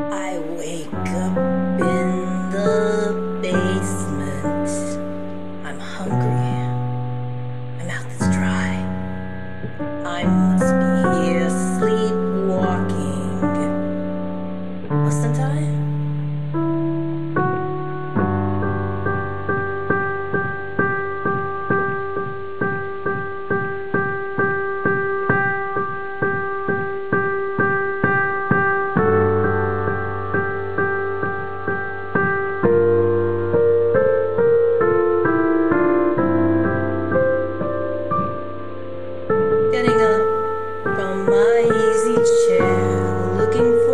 I wake up in the basement. I'm hungry. My mouth is dry. I must be here sleepwalking. Mustn't I? Getting up from my easy chair, looking